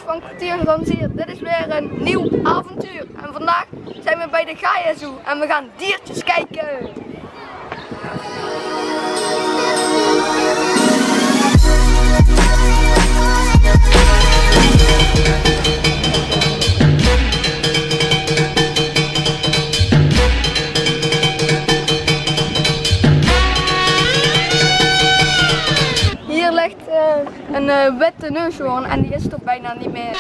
van Kwartier en Gansier. Dit is weer een nieuw avontuur. En vandaag zijn we bij de Gaia Zoo en we gaan diertjes kijken. Hier ligt een witte neushoorn en die is er bijna niet meer.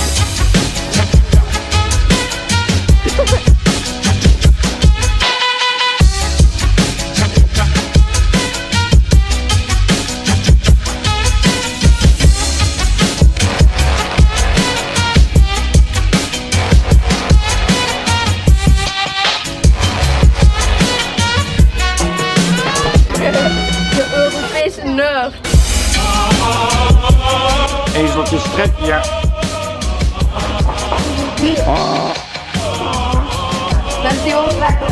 De Europese nerd. Ezeltje strek, ja. Dat is die wel lekker.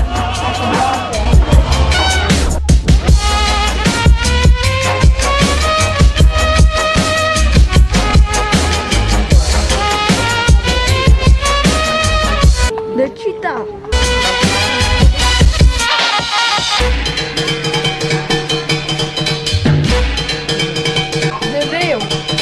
De cheetah. De leeuw.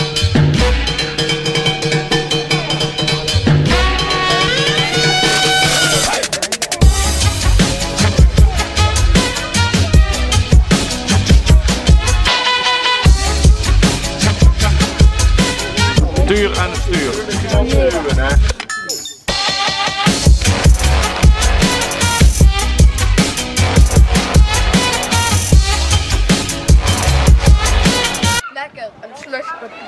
Stuur aan het stuur. Lekker, een slushpotje.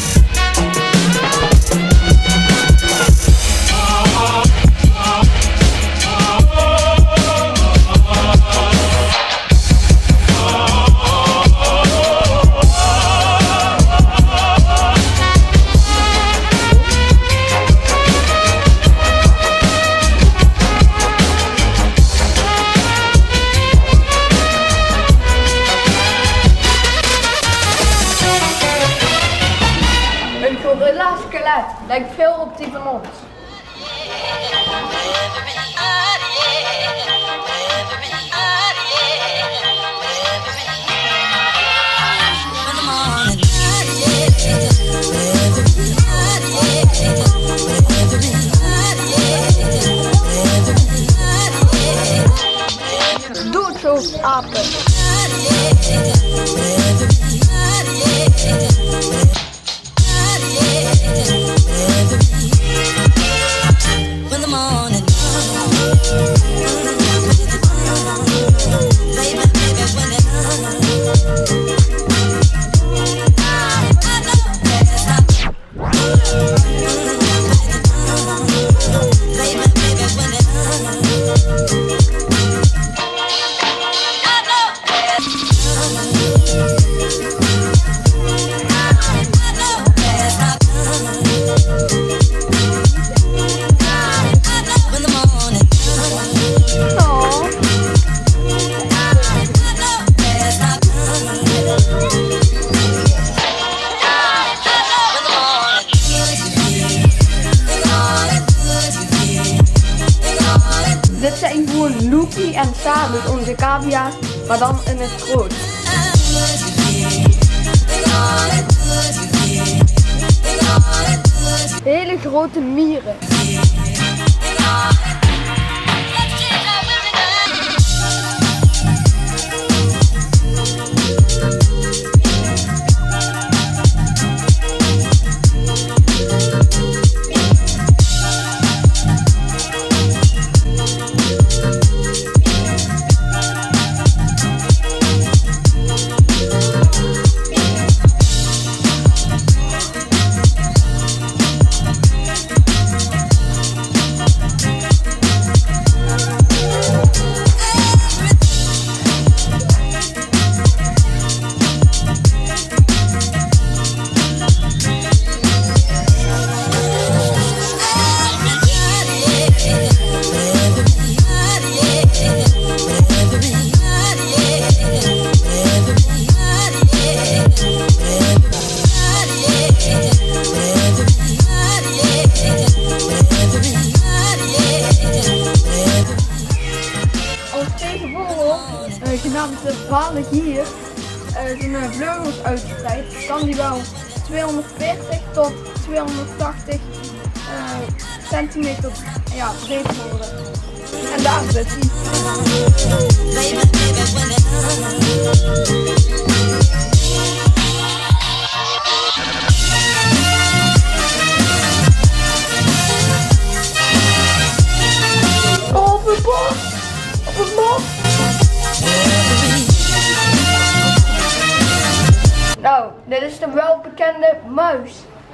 Een gorilla skelet lijkt veel op die van ons. Doodshoogapen. Dit zijn gewoon Loopy en Salus, onze cavia's, maar dan in het groot. Hele grote mieren. deze vogel, genaamd de Valegier, zijn vleugels uitgespreid, kan die wel 240 tot 280 centimeter breed worden. En daar zit hij. Op het bos! Op het bos! Nou, dit is de welbekende muis.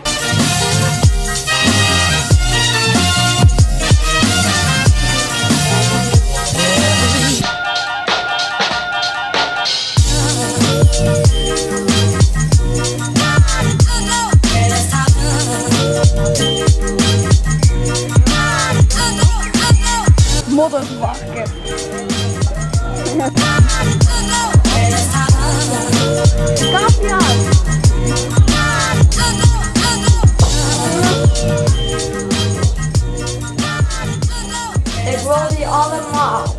Moddervarken. Kaapje. Ik wil die allemaal.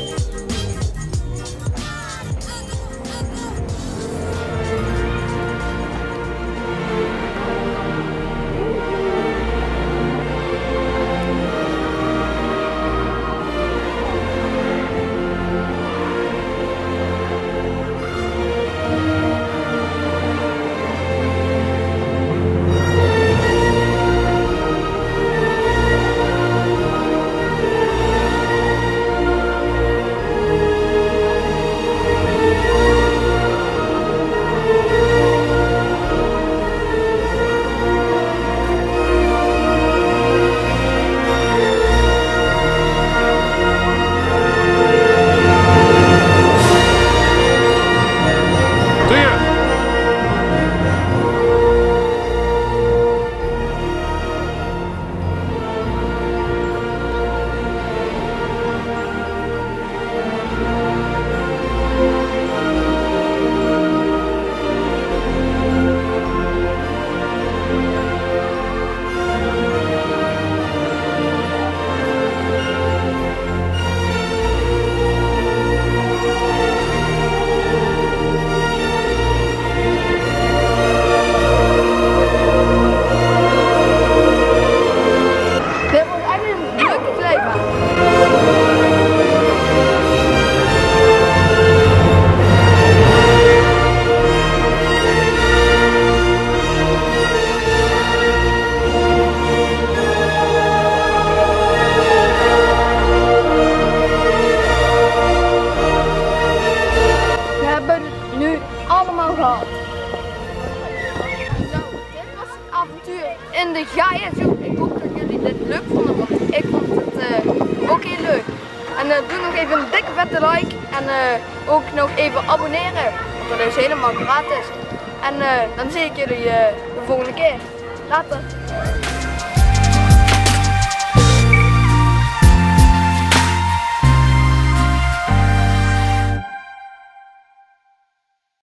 Gehad. Nou, dit was het avontuur in de Gaia Zoo. Ik hoop dat jullie dit leuk vonden, want ik vond het ook heel leuk. En doe nog even een dikke vette like en ook nog even abonneren, want dat is helemaal gratis. En dan zie ik jullie de volgende keer. Later!